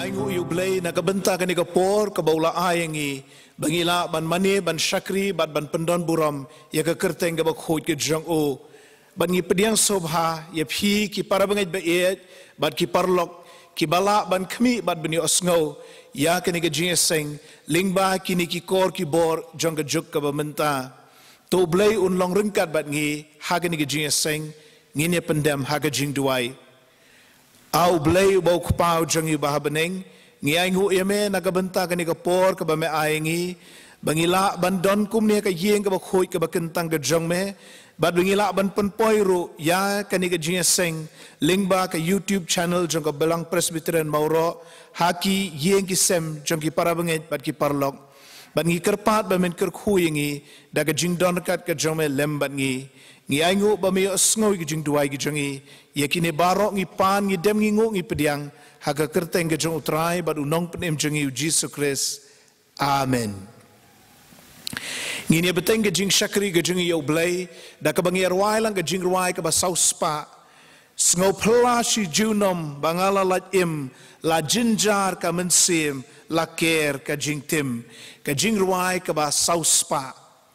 Ngiaingu yu blay nakabenta kani kapor kabaula ayangi bangila ban mani ban syakri ban pendon buram ya ka kerteng ka bakhoj ke jang o ban ngi pediang sobha ya phi ki para bangai ba et ban ki parlok ki bala ban khmi ban bani osngau ya kani ka jingseng lingba kini ki kor ki bor jang ka juk ka bamenta to blay unlong rengkat ban ngi ha kani ka jingseng ngine pendam ha ka jing duai au blay bau kupau jang yu bahabeneng ngiaingu yeme nakabenta kani kapor ka bame aingi bangila bandon kumne ka yeng ka bakhoi ka bakentang ka jang me bad bangila ban penpoi ru ya kani ka jingseng lingba ka YouTube channel jang ka belang Presbyterian Mauro haki yeng ki sem jang ki para banget bad ki parlok ban ngi kerpat ba men ker khuyingi daga jingdon kat ka jang me lem ban ngi ngiaingu ba me osngoi ki jing duai ki jangi yakini barok ngi pan ngi dem ngi ngi pediang haga kerteng ke jong utrai bad unong penem jengi Jesus Christ amen ngini beteng ke jing syakri ke jengi yo blay da ka bangi arwai lang ke jing ruai ka ba sauspa sngo pla shi junom bangala lat im la jinjar ka mensim la ker ka jing tim ka jing ruai ka ba sauspa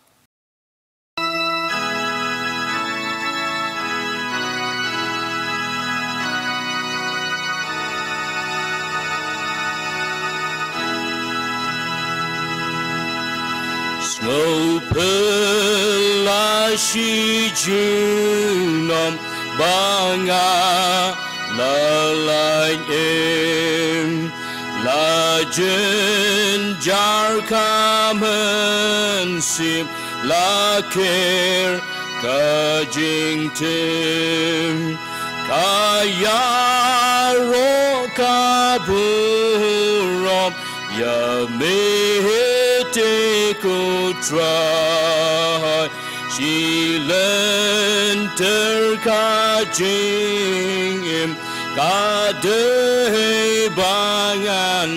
Ngô pelashi junom banga la laim la jinjar kamen sim la ker kajing tim kaya ro kaburom ya ku try she lenter kajing im kade bangan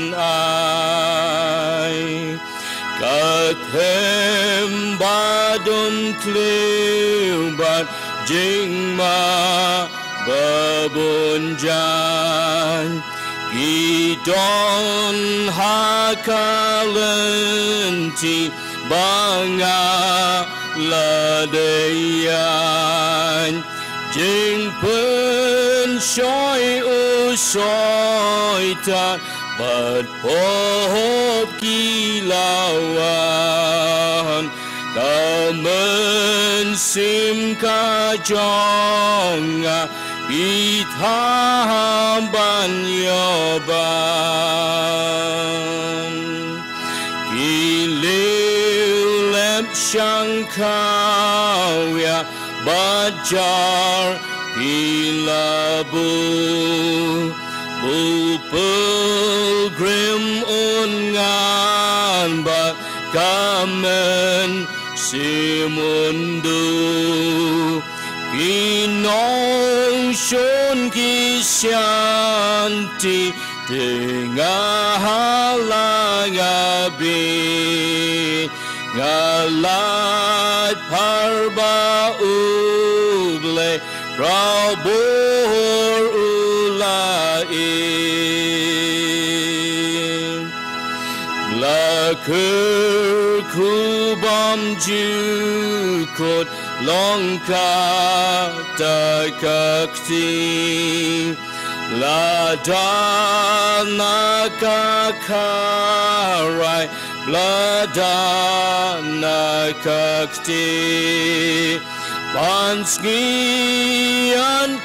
ai kathem badum kliubat jingma babunjan idon hakalenti banga ladayan jing pen shoy usoy ta bat pop kilawan kamen sim kajonga Ithamban yoban Kilil lep shankawya Bajar Pilabu Bupul grim ungan Bat kamen simundu Inong shon kisyanti tengah halangabi ngalat parba uble prabor ulain laker kubam jukot Longka takakti ladana kakarai ladana kakti panskian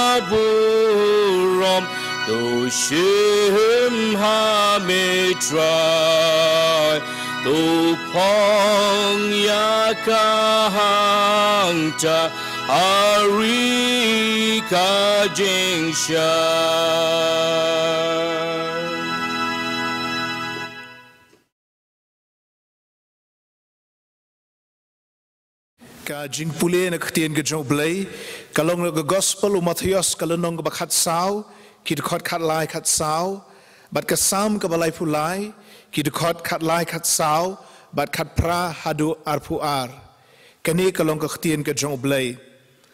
kaburom doshim hamitrai Tupong yakahangta hari kajing syar. Kajing pulih nak tien ke jong blay kalong nak gospel Mattheus kalonong ke bakhat saw kit khot khat lai khat saw bat ka sam ke balai pulai Kita khat lai khat saw bat khat pra hadu arpu ar kani kalong kakhtien ka jong blay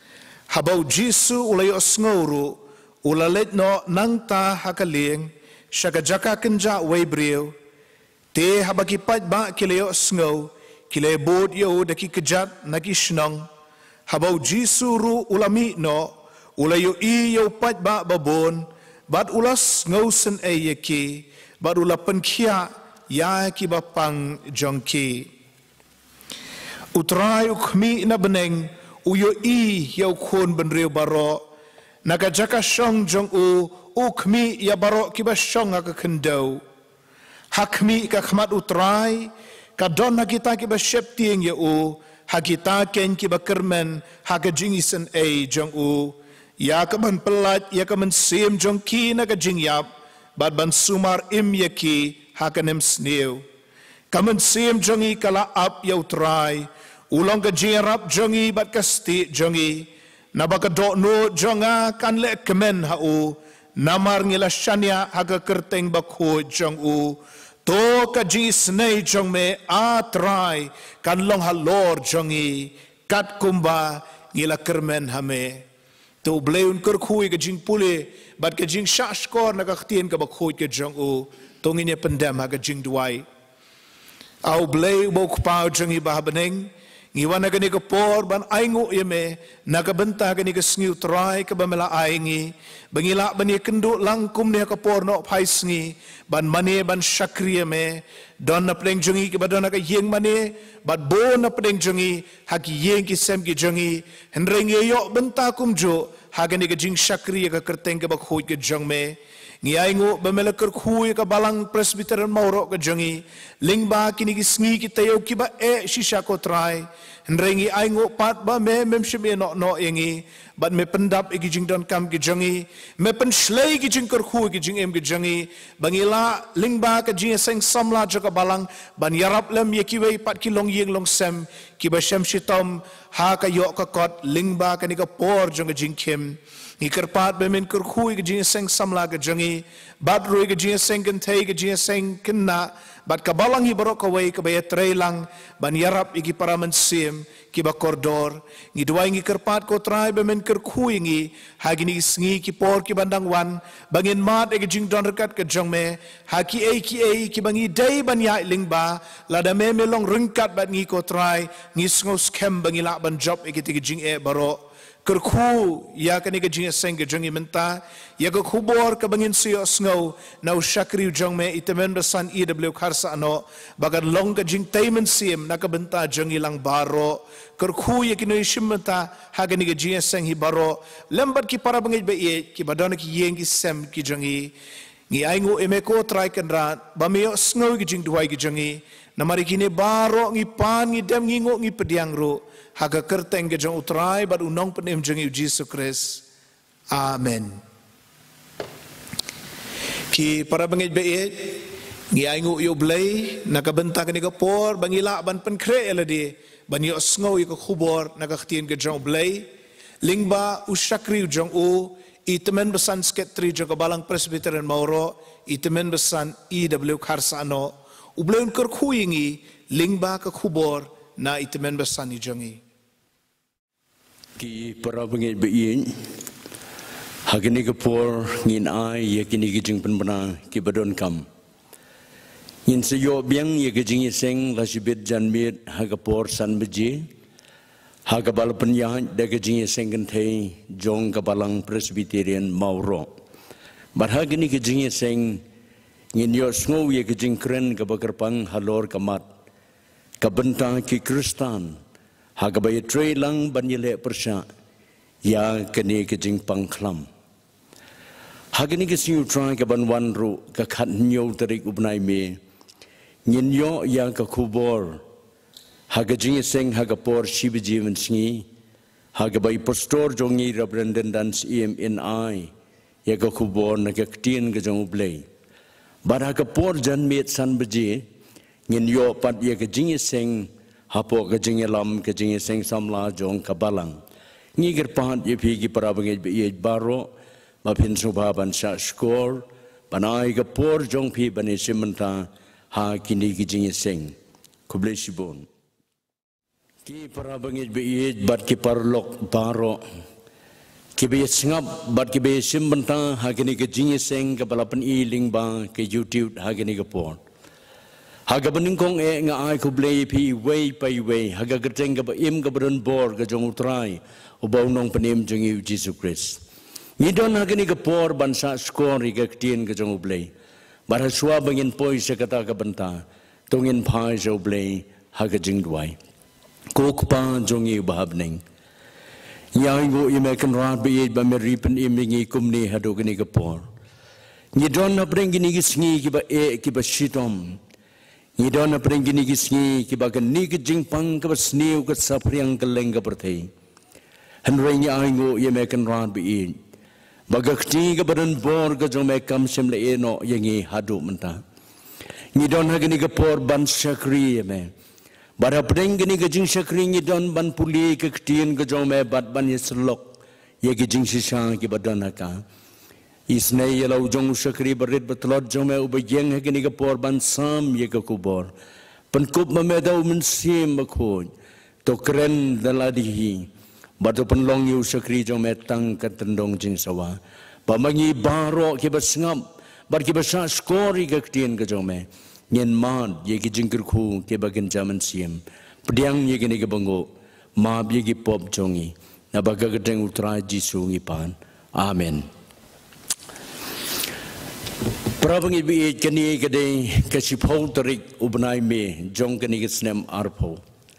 habau jisu ulay osnguru ulalet no nangta hakaling syakajaka kenja webriu te habaki pat ba kileo sngo kile bod yo daki kejat naki shnong habau jisuru ulami no ulayo i yo pat ba babon bat ulas ngau sen e yeki bat ula penkia ya ki bapang jongki utrai ukmi na beneng uyo i yo khon benreu baro nakajaka shong jong u ukmi ya baro ki ba shong ka kendo hakmi ka khmat utrai ka don kita ki ba shep tieng ya u hakita ken ki ba kermen hakajing isen e jong u ya ka ban pelat ya ka men sim jong ki na ka jing yap bat ban sumar im ya ki hakanem sneu kamen sim jongi kala ap ya utrai ulong ka jing rap jongi bat kasti jongi nabaka do no jonga kan le kemen ha u namar ngila shania haga kerteng bakho jong u to ka ji snei jong me a trai kan long ha lor jongi kat kumba ngila kermen hame to bleun kur khui ka jing pule bat ka jing shash kor na ka htien ka bakho ke jong u to ngine pendam ha ka jing duai au bleu bok pau jongi ba beneng ngiwana gani ka por ban aingu yeme nakabenta gani ka sngiu trai ka bamela aingi bangila bani kendo langkum ne ka por no phais ngi ban mane ban shakri yeme don na pleng jungi ka badona ka yeng mane bat bo na pleng jungi hak yeng ki sem ki jungi hendreng yo benta kum jo hagani ka jing shakri ka kerteng ka bakhoi ka jong me ngi aingu bamela ker khui ka balang presbyterian mauro ka jongi lingba kini ki sngi ki tayo ki ba e shisha ko trai nrengi aingu pat ba me memshim no yengi bat me pendap ki jing don kam ki jongi me pen shlei ki jing ker khui ki jing em ki jongi bangila lingba ka jing seng samla joka balang ban yarap lem ye ki wei pat ki long yeng long sem ki ba shem shitom ha ka yo ka kot lingba ka ni ka por jong jing kim Ikar pat bemin kur khui ke jing seng samla ke jangi bat roi ke jing seng kan thei ke jing seng kena bat kabalang hi barok kawai ke baya trailang ban yarap iki paraman sim ki ba kordor ngi duai ngi kerpat ko trai bemin kur khui ngi hagini sngi ki por ki bandang wan bangin mat ke jing don rekat ke jongme haki ki bangi dai ban ya lingba lada me long ringkat bat ngi ko trai ngi ngos kem bangi la ban job iki ti jing e barok kerku ya kani ke jing seng ke jongi menta ya ke khubor ke bangin sio snow nau shakri jong me itemen besan EW kharsa ano bagan long ke jing taimen sim na ke benta jongi lang baro kerku ya kini shim menta ha kani ke jing seng hi baro lembat ki para bangit be ye ki badon ki yeng ki sem ki jongi ngi aingu emeko try kendra bameo snow ki jing duai ki jongi namari kini baro ngi pan ngi dem ngi ngo ngi pediang ro haga kerteng ke jong utrai bat unong penem jeng Jesus Christ. Amen. Ki para bangit beet ngi aingu yo blay nakabenta ke ni ka por bangila ban penkre eladi ban yo sngo yo khubor nakahtien ke jong blay lingba ushakri jong u itemen besan sketri jong balang presbyterian mauro itemen besan EW kharsano ubleun ker khuingi lingba ka khubor na itemen besan ni jongi ki para bangit bein hagini ke por ngin ai ye kini ki jing penbana ki badon kam ngin seyo biang ye ke jing seng lasibet janmit haga por san beji haga bal penyahan de ke jing seng kan thei jong ka balang presbyterian mauro bar hagini ke jing seng ngin yo sngo ye ke jing kren ka bakarpang halor kamat ka bentang ki kristan haga bay trei lang banyele persya ya kene ke jing pangklam hagini ke siu try ka banwan ru ka khat nyo tarik ubnai me ngin yo ya ka khubor haga jing seng haga por shibji men sngi haga bay pastor jongi representants EMNI ya ka khubor na ka tien ka jong blay bara ka por jan met san beji ngin yo pat ya ka jing seng hapo ke jing lam ke jing seng samla jong kabalang ngi ger pat ye phi ki para bangi be ye baro ma phin subha ban sha skor banai ke por jong phi bani simanta ha kini ki jing seng kublesibon ki para bangi be ye bat ki parlok baro Kibe singap bat kibe simbenta hagini ke jingi seng ke balapan iling ba ke YouTube hagini ke por. Haga beningkong nga ai ku blei pi way pai way haga geteng ke ba im ke beron bor ke jong utrai ubau nong penim jong yu Jesus Christ. Ngidon hagini ke por bansa skor ke tien ke jong blei. Bara swa bangin poi se kata ke benta tongin pai jo blei haga jing duai. Kok pa jong yu bahabning. Yang go imekan rat be ba meripen imingi kumni hado gini kapor. Ni don na preng gini gisngi ki ba ki ba shitom. Ni don na preng gini gisngi ki ba gni ki jingpang ka ba sniu ka sapriang ka lenga perthei. Hanrei ni ai go imekan rat be ba gakti ka badan bor ka jong me kam sem le eno yangi hado menta. Ni don ha gini kapor ban sakri me. Bara preng gini gajing sakring don ban puli ke ketien ke jome bat ban yeslok ye gajing sisa ke badan ka isne ye lau jong sakri berit betlot jome ubejeng gini ke por ban sam ye ke kubor penkup memedau mensim bakho to kren daladihi batu penlong yu sakri jome tang ke tendong jing sawa pamangi baro ke basngam bar ke basa skori ke ketien ke jome nyen mad ye ki jingkir khu ke bagen zaman siem pediang ye gini ke bango ma ye ki pop jongi na baga gedeng utra jisu ngipan amen prabangi bi keni gede ke sipol tarik ubnai me jong keni ke snem arpo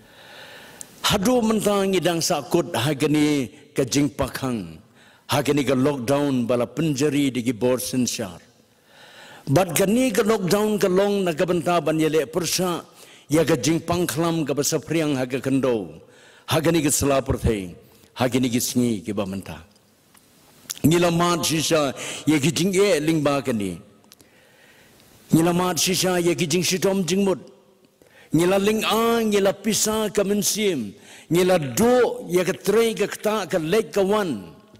hadu mentang idang sakut hagani ke jingpakhang hagani ke lockdown bala penjari di bor sensar. Bat gani ke lockdown ke long na kabenta ban yele persa ya ke jingpang khlam ke basapriang haga kendo hagani ke selapurthei hagani ke sngi ke bamenta nilamat sisa ya ke jingge lingba kani nilamat sisa ya ke jing sitom jingmut nilaling ang nila pisa ke mensim nila do ya ke trei ke kta ke lek kawan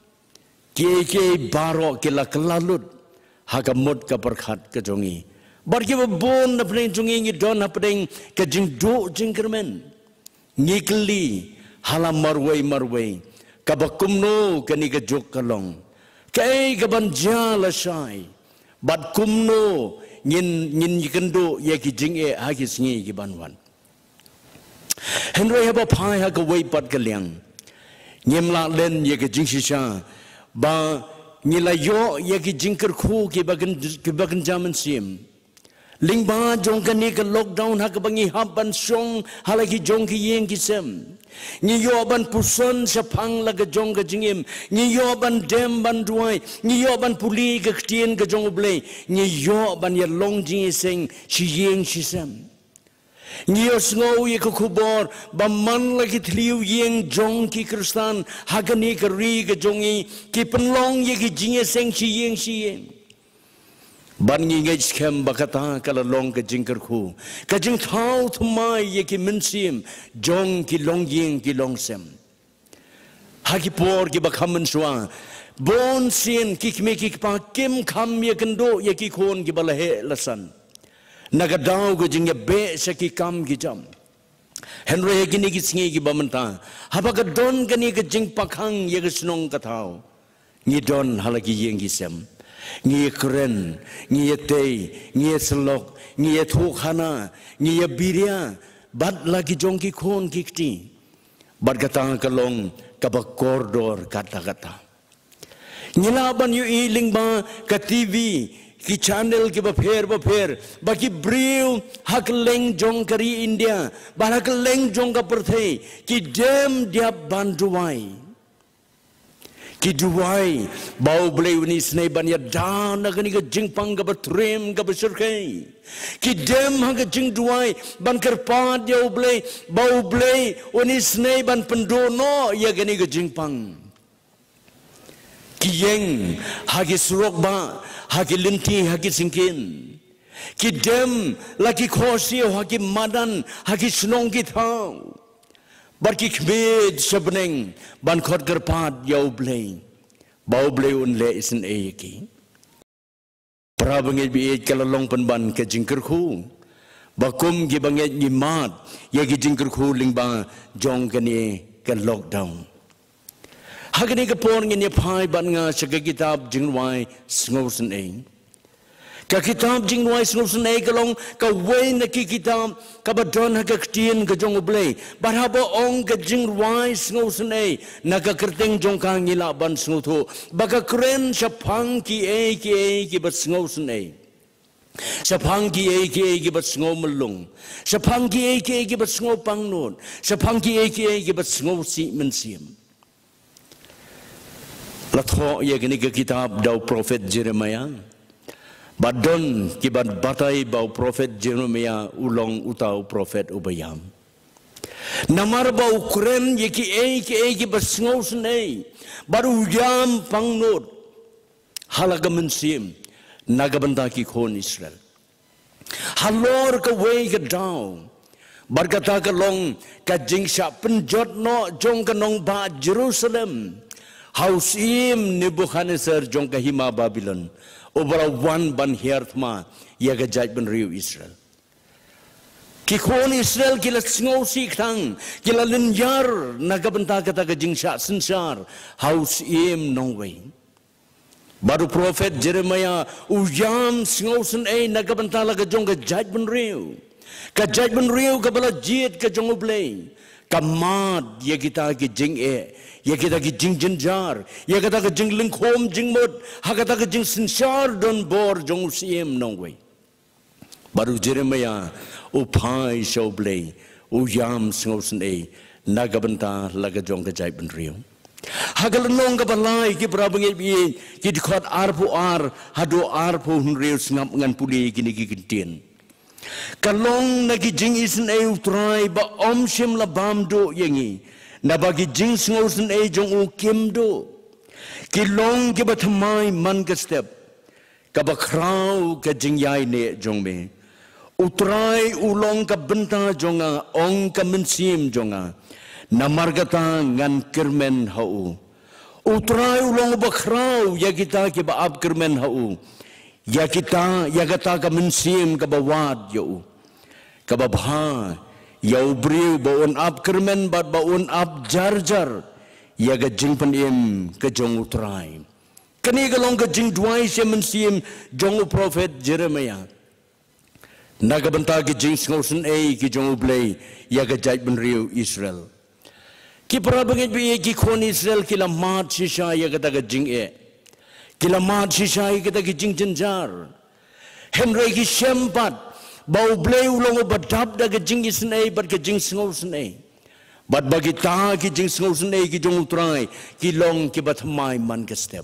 ke baro ke la kelalut hagamut ka berkat ke jongi barki bon na pring jongi ngi don na pring ke jing do jing kermen ngikli halam marway ka bakumno kani ke jok kalong kai ka banja la sai bat kumno ngin yikendo ye ki jing e ha ki sngi ki banwan henry haba phai ha ka wei pat ka liang nyem la len ye ke jing shisha ba nila yo ye ki jingker khu ki bagan zaman sim lingba jong kani ke lockdown ha ka bangi haban song halaki jong ki yeng ki sem ni yo ban puson sa phang la ga jong ga jingim ni yo ban dem ban duai ni yo ban puli ga ktien ga jong ble ni yo ban ya long jing seng shi yeng shi sem Nios ngau ye kubor baman lagi tliu yeng jong ki kristan hagani ke ri ke jongi ki penlong ye ki jinge seng si yeng ban ngi ngai skem bakata kala long ke jingker khu ka jing thau thmai ye ki mensim jong ki long yeng ki long sem hagi por ki bakhamen swa bon sin ki me ki pa kim kham ye kendo ye ki khon ki balahe lasan nagadau go jingya be saki kam ki jam henry gini ki singi ki bamanta habaga don gani ke jing pakhang ye snong ka thau ni don halaki yeng ki sem ni kren ni tei ni slok ni thu khana ni biria bad lagi jong ki khon ki ti bad kata kalong ka ba koridor kata nilaban yu iling ba ka tv ki channel ki ba pher ba ki briu hak leng jong kari India ba hak leng jong ka perthei ki dem dia banduai ki duai bau blei ni snei ban ya dan na ni ka jingpang ka batrem ka basurkai ki dem hak jing duai ban kerpa dia blei bau blei oni snei ban pendono ya gani ka jingpang ki yeng hagi surok ba hagi linti hagi singkin ki dem lagi khosi hagi madan hagi snong ki thau barki khmed sabneng ban khot kerpat yau blei bau blei un le isen e ki prabange bi e kalalong panban ke jingker khu bakum ki bange ni mat ye ki jingker khu lingba jong kani ke lockdown Hagani kapor ngin pai ban nga sa kitab jingwai sngosen ei. Ka kitab jingwai sngosen ei kalong ka way na kitab ka badon hagaktin ka jong ublay. Barhaba ong ka jingwai sngosen ei nagakerteng jong kang ilaban sngoto. Baka kren sa pang ki bat sngosen ei. Sa pang ki bat sngo melung. Sa pang ki bat sngo pangnod. Sa pang ki bat sngo si mensim. Latho ya gini ke kitab daw prophet Jeremiah. Badon kibat batay bau prophet Jeremiah ulong utaw prophet Ubayam. Namar bau kren ye ki basngaw snay. Baru yam pangnod. Halaga mensim nagabanda ki kon Israel. Halor ka way ka daw. Barkata ka long ka jingsya penjot no jong kanong ba Jerusalem. Hausim Nebuchadnezzar jong kahima Babylon. Obara wan ban hiertma yaga judgment riu Israel. Kikon Israel kila sngaw siktang kila linyar nagabenta kata kajingsya sensar hausim nongway. Baru prophet Jeremiah uyam sngaw sen ay nagabenta laga jong ka judgment riu. Ka judgment riu kabala jit ka jong ublay. Kamad ya kita ki jing ya kita ki jing jenjar ya kita ki jing lingkom jing mod hakata ki jing sensar don bor jong usiem nongway. Baru Jeremiah upai shoblay uyam sngosen e nagabenta laga jong ka jaiben rio. Hagalanong ka balay ki prabang ibi ki dikot arpo hado arpo hunrio sngap ngan puli kini kikintin. Kalong nagijing isen ay utray ba omsim labam do yangi na bagijing sngosen ay jong ukim do kilong kibatamay man ka step kabakraw ka jingyay ne jong me utray ulong ka benta jonga ong ka mensim jonga na margata ngan kirmen hau utray ulong bakraw yagita kibaab kirmen hau ya kita ya kata ka mensim ka bawad yo ka babha ya ubri baun up kermen bat baun up jar ya ga jing panim ka jong utrai kani galong ka jing duai se mensim jong prophet Jeremiah naga benta ki jing sngosen ai ki jong ublay ya ga jaj ben riu Israel ki para bangit bi ki kon Israel ki la mat shisha ya ga ta jing kila mat sisay kita kijing jenjar Henry ki sempat bau blay ulong badap da kijing isnay bat kijing sngaw snay bat bagi ta kijing sngaw snay kijong utray kilong kibatmay man ka step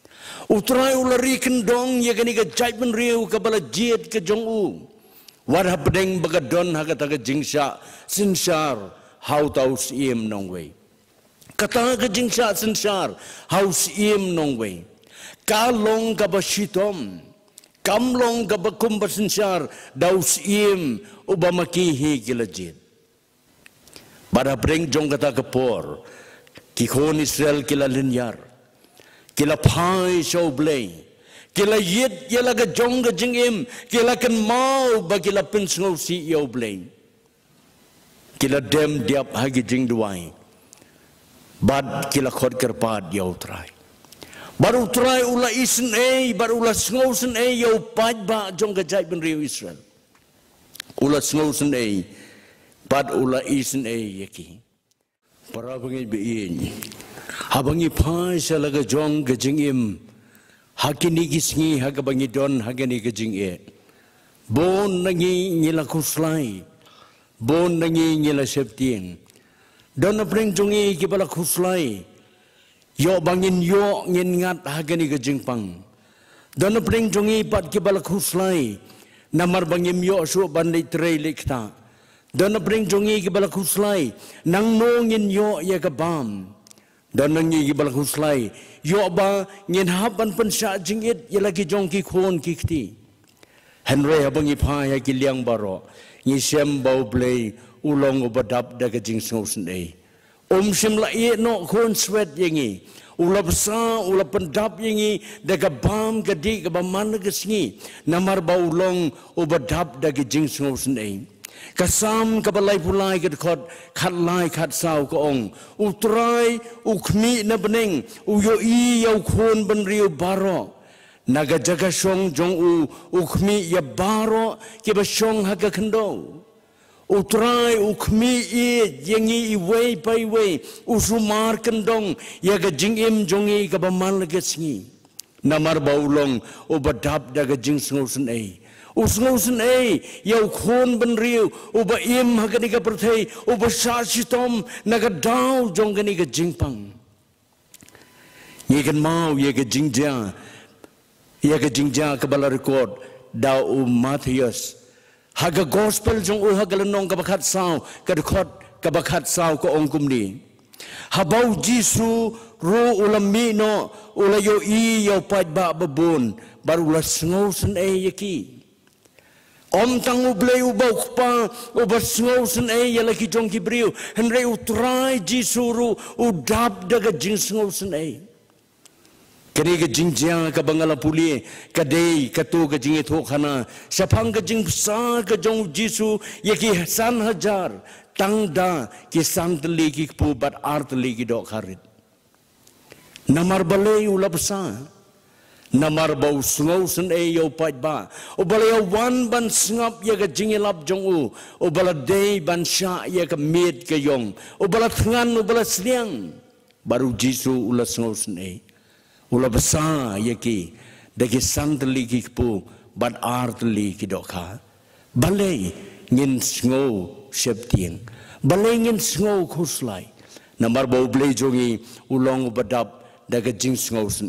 utray ulari kendong ya kani ka jaiben riu ka bala jiet ka jong u war hapdeng bagadon hakata kijing sya sinsar how taus im nongway kata kijing sya sinsar haus im nongway kalong kabasitom, kamlong kabakumbasinsar, daus im ubamakihi kilajit. Para bring jong kata kapor, kikon Israel kila linyar, kila pai shoblay, kila yit yala ka jong ka jingim, kila kan mau ba kila pinsngaw si yoblay, kila dem diap hagi jing duway, bad kila khod kerpad yautray. Baru try ula isen baru ula sngosen yo pad ba jong gajay ben riu Israel. Ula sngosen pad ula isen yaki. Para bangi biin. Habangi pai sa laga jong gajingim. Hakini gisngi hagabangi don hagani gajing Bon nangi ngila kuslay. Bon nangi ngila septien. Don na pring jongi kibala kuslay. Yo bangin yo ngin ngat hagani ka jingpang. Dono pring jongi pat kibalak huslay. Namar bangim yo so bandai trey likta. Dono pring jongi kibalak huslay. Nang no ngin yo ya kabam. Dono ngi kibalak huslay. Yo ba ngin hapan pensya jingit ya lagi jong ki khon kikti. Henry habangi pa ya kiliang baro. Ngi sem bau blay ulong ubadap daga jing sngosen sim la no kon sweat yangi ulap sa ulap pendap yangi daga bam gadi ka baman gasngi namar baulong ubadap daga jing sngosen Kasam kabalai pulai ke dekat kat lai kat sau ke ong. Utrai ukmi na beneng uyo I yau khon ben riu baro. Naga jaga shong jong ukmi ya baro ke ba shong haga kendo. Utrai ukmi I yengi I wei pai wei usumar kendong ya ga jingim jongi ka ba mal ga singi. Namar baulong ubadap daga jing sngosen ei. Usngosen ei yau khon ben riu uba im hagani ka perthei uba sasitom naga dau jongani ka jingpang. Ye kan mau ye ka jingja ka bala record dau Matthias haga gospel jong hagalanong ka bakhat sao ka record ka bakhat sao ko ongkum ni. Habau Jisu ru ulami no ulayo I yau pat ba babun baru la sngosen ei yaki. Om tang ublay ubau pa ubas ngosen ya lagi jong kibriu henry utrai jisuru udap daga jing ngosen kani ga jingjang ka bangala puli kadei katu ga jing etho khana sapang ga jing sa ga jong jisu yaki san hajar tangda ki santli ki pu bat artli ki do kharit namar balai ulabsa namar bau sungau sen yau pat ba ubala yau wan ban sngap ya ga jingilap jong ubala dei ban sha ya ga med ke yong ubala thangan ubala sliang baru jisu ula sungau sen ula basa ya ki dagi santli ki pu bat artli ki dokha balai ngin sngau septieng balai ngin sngau khuslai namar bau blei jongi ulong ubadap daga jing sngau sen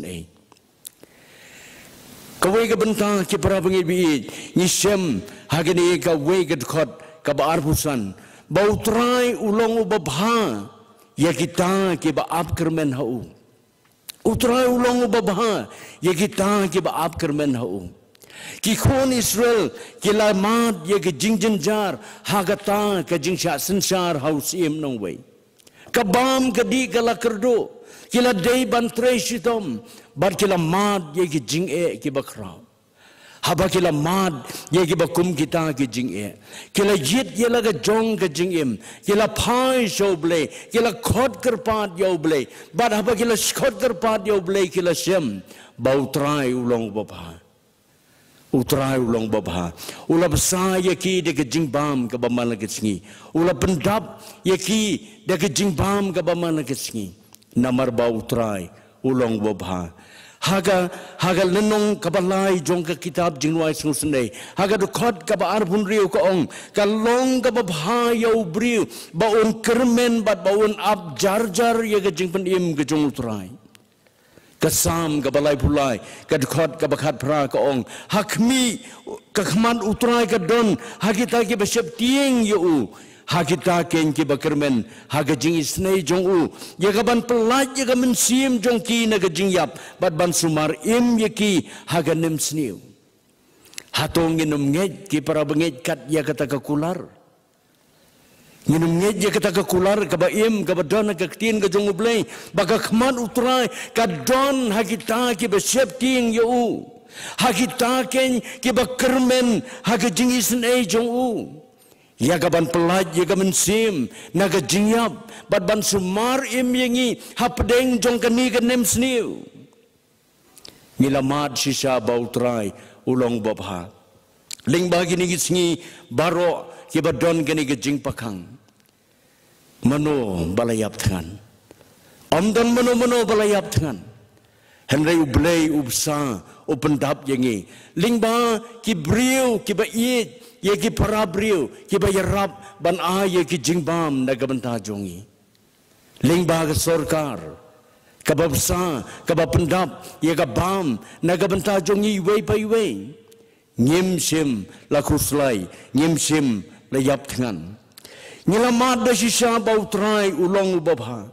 kawai ka bentang ki para pengibi ni sem hagani ka wei ka khot ka ba arpusan bau trai ulong ubabha ya kita ki ba ap kermen hau utrai ulong ubabha ya kita ki ba ap kermen hau ki khon Israel ki la mat ya ki jingjin jar hagata ka jingsha sensar haus im nong wei ka bam ka di ka la kerdo kila day ban tresitom bar kila mad ye ki jing ki bakrao haba kila mad ye ki bakum kita ki jing kila yit ye laga jong ka jing kila phai shoble kila khot karpat yo ble bar haba kila khot karpat yo ble kila sem bautrai ulong baba utrai ulong baba ulab sa ye ki de jing bam ka bamal ka singi ulab pendap ye ki de jing bam ka bamal ka singi namar bau trai ulong bobha haga lenong kabalai jong ka kitab jingwai sungsnei haga dukhot ka ba arbun riu ko ong ka long ka babha yau briu ba on kermen bat ba on ab jar ye ga jingpen im ga jong trai ka sam ka balai pulai ka dukhot ka bakhat pra ko ong hakmi ka khman utrai ka don hagita ki besep tieng yu Hakita ken ki bakermen haga jing isnei jong ye ban pelaj ye men sim jong ki na ga jing yap bat ban sumar im ye ki haga nem sniu hatong nginum nget ki para benget kat ye kata ka kular nginum nget ye kata ka kular ka ba im ka ba don ka tin ga jong blei baga khman utrai ka don hakita ki ba sep ting ye hakita ken ki bakermen haga jing isnei jong ya gaban pelaj ya gaban sim naga jingyap bat ban sumar im yengi hapdeng jong kani kenem sniu milamad sisa bautrai ulong babha ling bagi ni gisngi baro ki badon kani ke jing pakang mano balayap than amdan mano balayap than henry ublei ubsa upendap yengi ling ba ki briu ki ba it ye ki parabriu ki bayarap ban ye ki jingbam na gabanta jongi lingba ga sorkar kababsa kabapendap ye ga bam na gabanta jongi wei pai wei ngimsim la khuslai ngimsim la yap thangan ngilamat da sisa bautrai ulong ubabha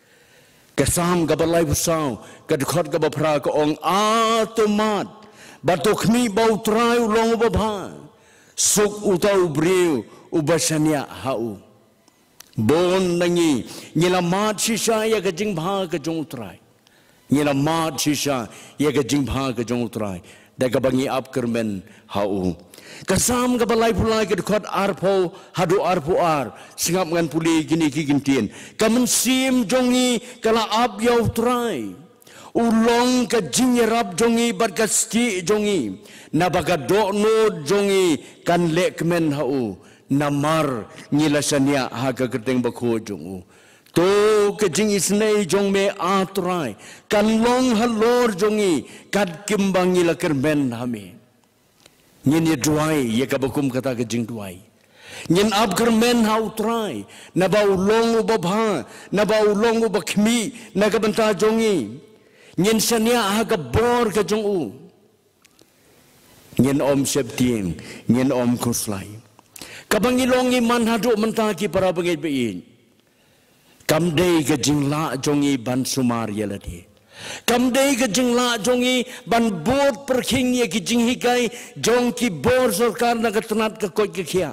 kasam gabalai busau kadkhot gabapra ko ong atomat batokmi bautrai ulong ubabha suk utau briu ubasanya hau bon nangi ngilamat sisa ya ka jingbha ka jong utrai ngilamat sisa ya ka jingbha ka jong utrai daga bangi ap kermen hau kasam ka balai pulai ke dekat arpo hadu arpo ar singap ngan puli gini ki gintien kamen sim jongi kala ap yau trai ulong ka jinyerap jongi bat ka sti jongi nabaga do no jongi kan le kemen hau namar ngilasania ha ka kerteng bakho jongu to ke jing isnei jong me atrai kan long halor jongi kad kimbangi la kermen hame nyen ye duai ye ka bakum kata ke jing duai nyen ab kermen hau trai na ba ulong ubabha na ba ulong ubakmi na ka banta jongi nyen sania ha ka bor ke jong u nyen om septing nyen om kuslai kabangi longi man hadu menta ki para bangit bein kam dei ke jingla jongi ban sumar yelati kam dei ke jingla jongi ban bot perking ye ki jing hikai jong ki bor sarkar na katnat ka koi ke khia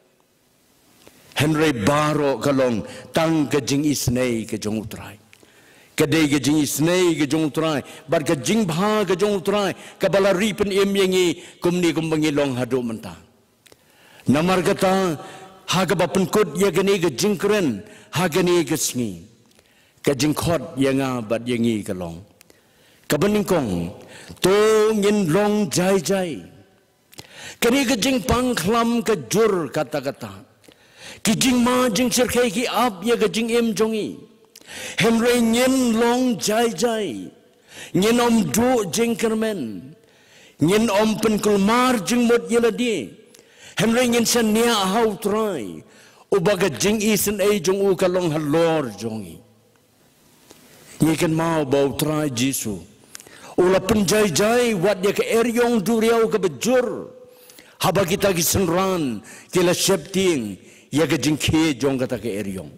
Henry Baro kalong tang ke jing isnei ke jong utrai ke dei ke jing isnei ke jong utrai bar ke jing bha ke jong utrai ka balari pen em yengi kumni kumbangi long hadu menta namar kata haga bapen kod ye gani ke jingkren hagani ke sngi ke jingkhot ye nga bat ye ngi ke long ka beningkong to ngin long jai jai kani ke jing pang khlam ke jur kata kata ki jing ma jing serkai ki ap ye ke jing em jongi henry ngin long jai jai ngin om du jing kermen ngin om pen kulmar jing mot yeladi henry ngin sania hau trai ubaga jing isen ei jong u kalong halor jongi ni kan mau bau trai jisu ula penjai jai wat dia ke eryong duriau ke bejur haba kita ki senran kila septing ya ke jing ke jong kata ke eryong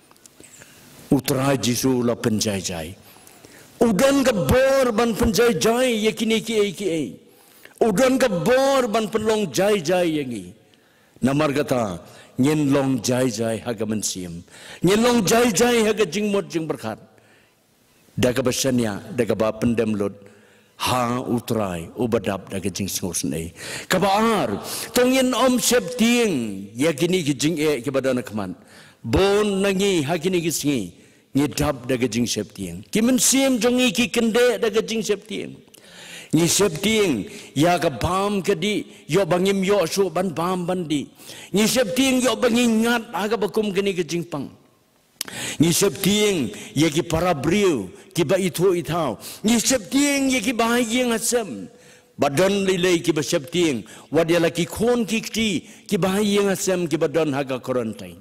utrai jisu ula penjai jai udan ke bor ban penjai jai ya kini ki ei udan ke bor ban penlong jai jai yangi namar kata nyen long jai jai haga mensim nyen long jai jai haga jing mot jing berkat daga basanya daga ba pendem lot ha utrai ubadap daga jing singos nei kabar tong yen om septing ya kini ki jing e ke badana kman bon nangi ha kini ki singi ngidap daga jing septing ki mensim jongi ki kende daga jing septing ni septing ya ka bam ke di yo bangim yo su ban bam bandi ni septing yo bangi ngat aga bakum kini ke jingpang ni septing ye ki para briu ki ba itu itau ni septing ye ki bahayeng asam badan lilai ki ba septing wadia laki kon ki ki bahayeng asam ki badan haga quarantine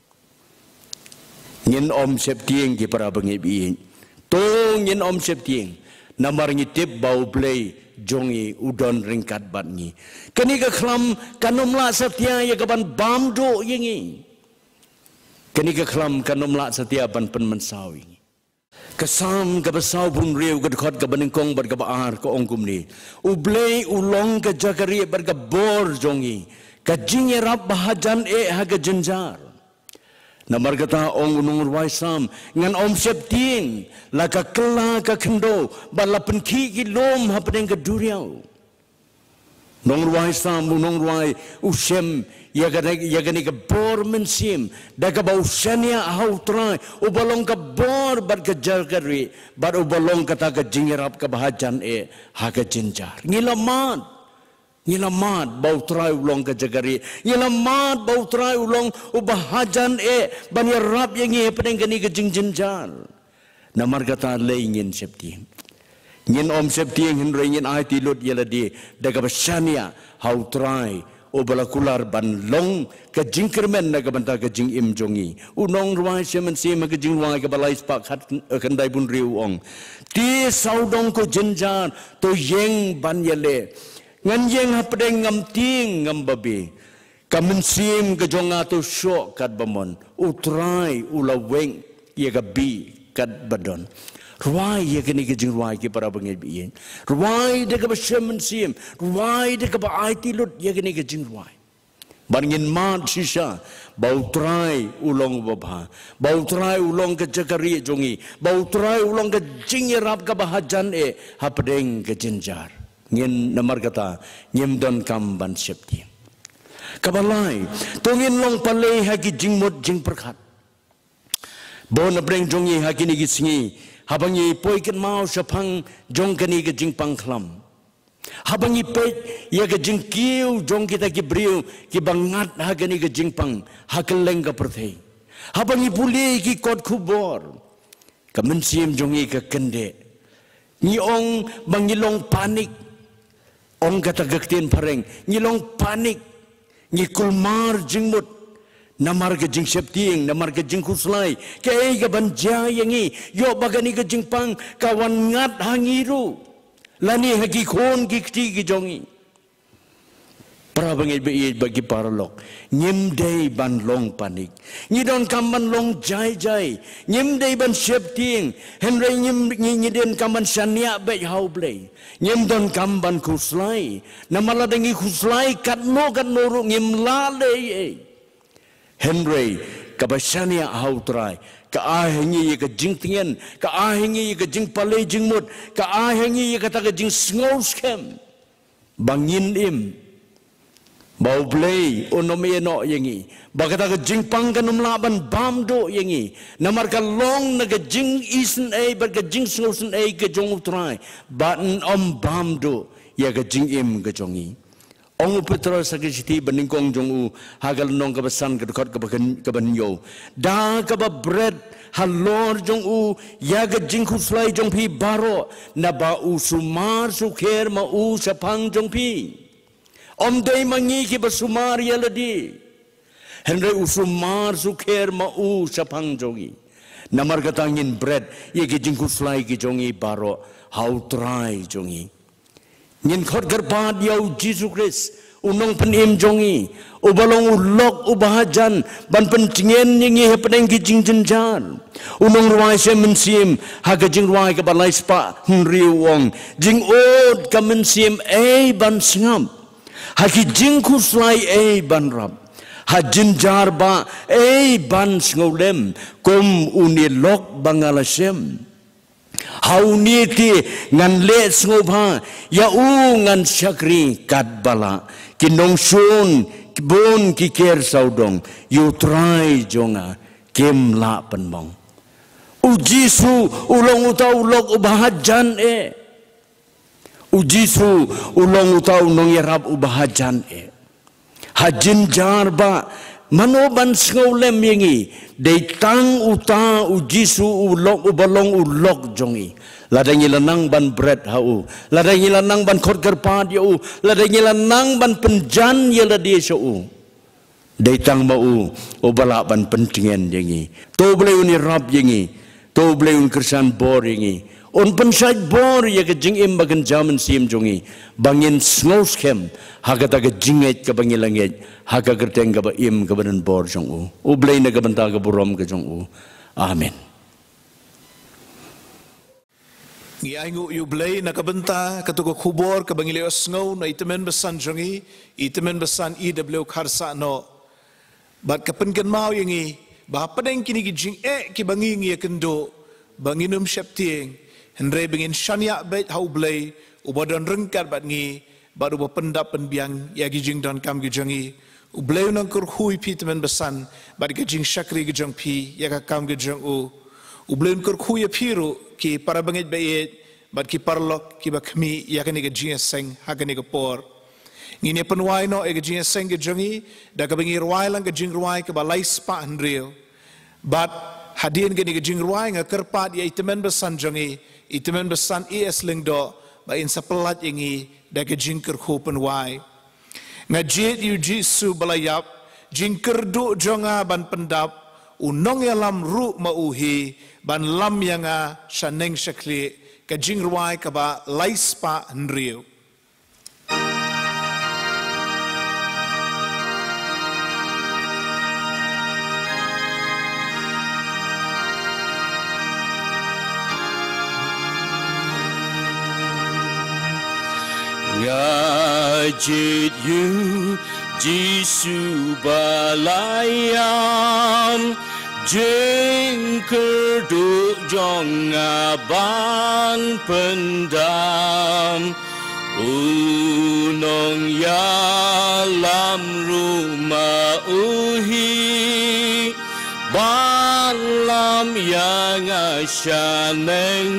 nyen om septing ki para bangi bi to nyen om septing namar ngitip bau play jongi udon ringkat batni kani ka khlam kanomla satya ya kaban bamdo yengi kani ka khlam kanomla satya ban pen mensawi kesam ka besau bun riu ka dekat ka beningkong bar ka baar ka ongkum ni ublei ulong ka jakari bar ka bor jongi ka jingerap bahajan e haga jenjar namar kata ong unung waisam ngan om septing laka kela ka kendo bala penki ki lom hapeng ke duriau nong waisam unung wai usem ya gani ke bor mensim daga bau sania hau trai ubalong ka bor bar ke jargari bar ubalong kata ke jingerap ka bahajan e ha ka jinjar Ngilamat bau trai ulong ke jagari. Ngilamat bau trai ulong ubahajan banyak rap yang ngi peneng kini ke jingjenjar. Namar kata lay ngin septi. Ngin om septi yang henry ngin ai tilut yaladi daga basania hau trai ubalakular ban long ke jingkermen daga banta ke jing im jongi. Unong ruai semen sema ke jing ruai ke balai spak hat kendai bun riu ong. Ti saudong ko jenjar to yeng ban yale. Ngan yang hapdeng ngam ting ngam babi kamensim ke jonga tu syok kat bamon utrai ulaweng ye gabi kat badon ruai ye kini ke jing ruai ke para bangit bien ruai de ke besemensim ruai de ke ba aiti lut ye kini ke jing ruai bangin mat sisa bau trai ulong babha bau trai ulong ke jakari jongi bau trai ulong ke jing rap ke bahajan hapdeng ke jenjar ngin namar kata ngim don kam ban septi kabalai tongin long palei hagi jingmot jing perkhat bon abreng jongi hagi ni gisingi habangi poiken mau sapang jong kani ke jing pangklam habangi pet ya ke jing kiu jong kita ki briu ki bangat hagani ke jing pang hakeleng ka perthei habangi puli ki kot khubor kamen sim jongi ke kende ni ong bangilong panik ong kata gaktin pareng ngilong panik ngikulmar jingmut namar ke jing septing namar ke jing kuslai ke ga banja yangi yo bagani ke jing pang kawan ngat hangiru lani hagi khon gikti gi jongi prabangi be bagi paralok nyimdei ban long panik ngidon kamban long jai nyimdei ban septing henry nyiden kamban sania be haublei nyimdon kamban kuslai namala dengi kuslai katno ru ngimlale henry kabasania hautrai ka ahengi ka jingtingen ka ahengi ka jing pale jingmut ka ahengi ka ta ka jing snowskem bangin im bau play onomie no yengi bagata ke jingpang kanum laban bamdo yengi namar ka long na ke jing isen a bar ke jing sngosen a ke jong utrai ban bamdo ya ke jing im ke jongi ong petra sakiti beningkong jong u hagal nong ka besan ke dekot ke banyo da ka ba bread halor jong u ya ke jing kuslai jong pi baro na ba u sumar sukher ma u sapang jong pi om dei mangi ki basumar yaladi henry usumar sukher ma u sapang jongi namar katangin bread ye ki jingku slai ki jongi baro how try jongi ngin khot garpad yau Jesus Christ unong penim jongi ubalong ulok ubahajan ban pencingen yengi hepeng ki jingjenjan unong ruai semensim haga jing ruai ka balai spa henry wong jing od ka mensim ban singam haki jingku slai ban rab hajin jarba ban sngolem kom unilok bangalasem hauniti ngan le sngoba ya ngan syakri kadbala kinong sun kibon kiker saudong you try jonga kem la penmong ujisu ulong utau lok ubahajan ujisu ulong utau nong yarab ubahajan hajin jarba manoban sngolem yengi deitang uta ujisu ulok ubalong ulok jongi ladang ilanang ban bread hau ladang ilanang ban khot garpad yau ladang ilanang ban penjan yaladi shau deitang mau ubala ban pentingan yengi to boleh uni rab yengi to boleh un kersan bor yengi on pensai bor ya ke jing im bagan jaman sim jongi bangin snowskem hagata ke jinget ke bangilanget haga gerteng ke im ke badan bor jong u blai na ke banta ke burom ke jong u amen ngi aingu yu blai na ke banta ke to khubor ke bangile snow na itemen besan jongi itemen besan iw kharsa no bat ke penken mau yengi ba padeng kini ki jing ki bangi ngi kendo banginum septing henry bengin shania bet hau blai ubadon rengkat bat ngi baru bapendap penbiang ya gijing dan kam gijangi ubleu nang kur hui pi temen besan bat gijing syakri gijang pi ya ka kam gijang ubleu kur hui piru ki para bangit bayet bat ki parlok ki bakmi ya ka ni gijing seng ha ka ni por ngini penwai no e gijing seng gijangi da ka bangir wai lang gijing ruai ka balai spa henry bat hadin gini gijing ruai nga kerpat ya itemen besan jangi itemen besan es lingdo ba in sapelat ingi da ke jingker khopen wai ngajit yu jisu balayap jingker du jonga ban pendap unong ya lam ru mauhi ban lam yanga shaneng shakli ke jing ruai ka ba laispa henriu ngajit yu jisu balayam jingker du jonga ban pendam Unong ya lam rumah uhi Balam yang asyaneng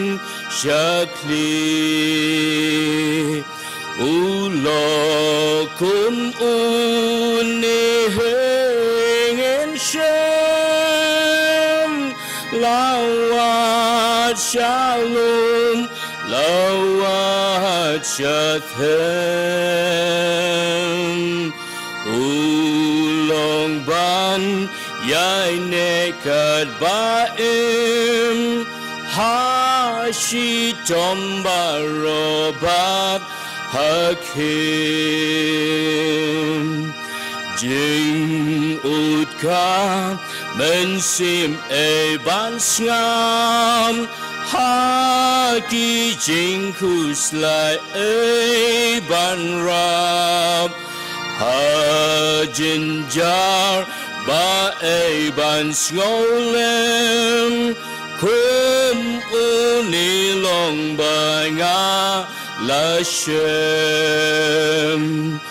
syakli Ulokum unihingen syam Lawat shalom Lawat syathem Ulong ban Yai nekat baim Hashi tombarobat hakim Jing utka mensim eban ngam Haki jing kuslai eban rab Hajinjar ba eban ngolem Kum unilong banga lashem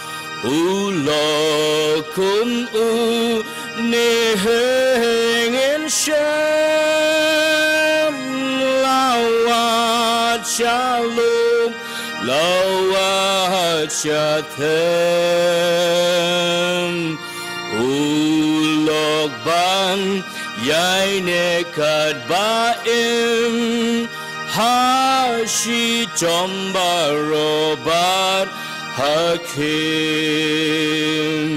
Ulokum unihingen shem Lawat shalom Lawat syathem Ulok ban Yai nekat baim Hashi tombarobat hakim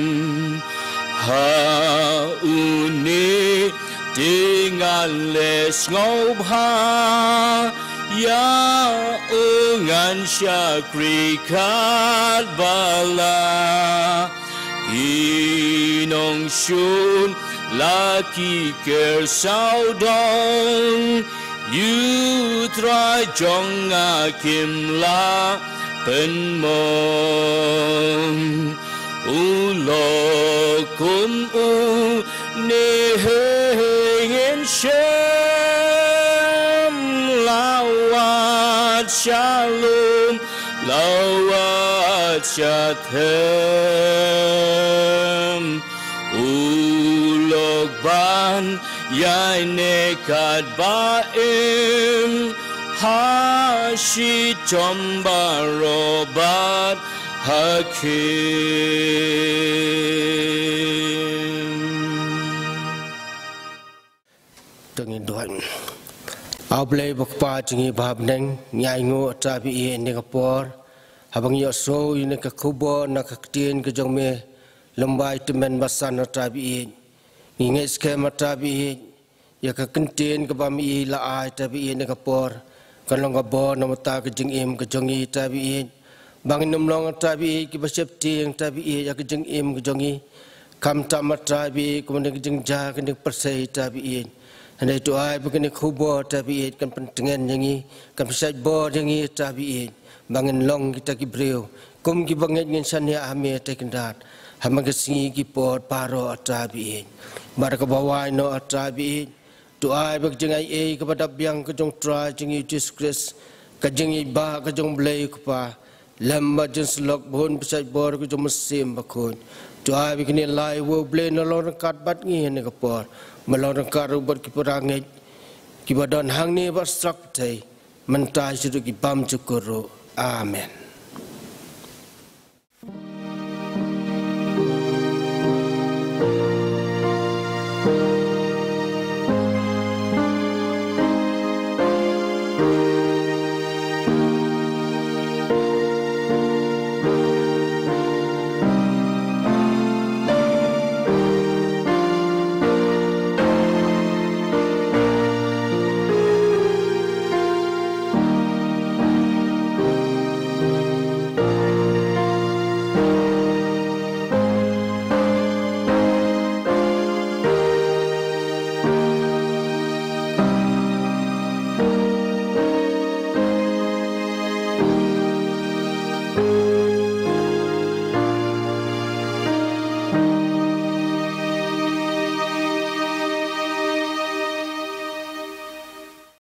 Hauni dengan les ngobha Ya ungan syakrikat bala Inong syun laki kersaudong You try jong akim la penmong Ulokum unihingen syam Lawat shalom Lawat syathem Ulok ban Yai nekat baim Hashi tombarobat hakim Tengin Tuhan Ablay bakpa jingi babneng Nyai ngu tabi Singapore Habang yoso yun kakubo nakaktiin kajong me Lembai temen basan tabi Ingat skema tabi ya kakentin kabami laai tabi Singapore Kalong kabo namata kajing im kajongi tabi Bangin nomlong tabi kibasepti yang tabi ya kajing im kajongi Kam tamat tabi kemudian kajing jah kajing persai tabi Handai tu ai begini kubo tabi kan pentingan yangi kan pesat bo yangi tabi Bangin long kita kibreu kum ki banget ngin sania ame tekendat Hamang kesingi ki pot paro tabi Baraka bawai no tabi Doa berjengai kepada biang kejong tra jengi Yesus Kristus kejengi ba kejong belai kepa lamba jen selok bon pesat bor kejong mesim bakun doa begini lai wo belai nolong kat bat ngi ne kapor melong kat rubat kiperangit kibadon hang ni berstrak tai mentai sudu ki bam cukuru amen